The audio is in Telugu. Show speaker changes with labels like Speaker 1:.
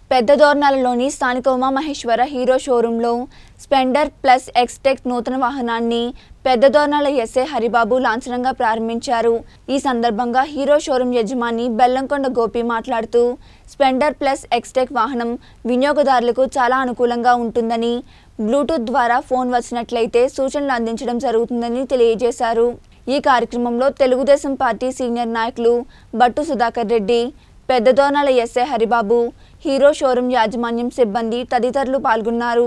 Speaker 1: పెద్దదోర్నాలలోని స్థానిక ఉమామహేశ్వర హీరో షోరూంలో స్ప్లెండర్ ప్లస్ ఎక్స్టెక్ నూతన వాహనాన్ని పెద్దదోర్నాల ఎస్ఐ హరిబాబు లాంఛనంగా ప్రారంభించారు। ఈ సందర్భంగా హీరో షోరూం యజమాని బెల్లంకొండ గోపి మాట్లాడుతూ స్ప్లెండర్ ప్లస్ ఎక్స్టెక్ వాహనం వినియోగదారులకు చాలా అనుకూలంగా ఉంటుందని, బ్లూటూత్ ద్వారా ఫోన్ వచ్చినట్లయితే సూచనలు అందించడం జరుగుతుందని తెలియజేశారు। ఈ కార్యక్రమంలో తెలుగుదేశం పార్టీ సీనియర్ నాయకులు Battu Sudhakar Reddy, Peddadornala SI Haribabu, Hero showroom యాజమాన్యం సిబ్బంది తదితరులు పాల్గొన్నారు।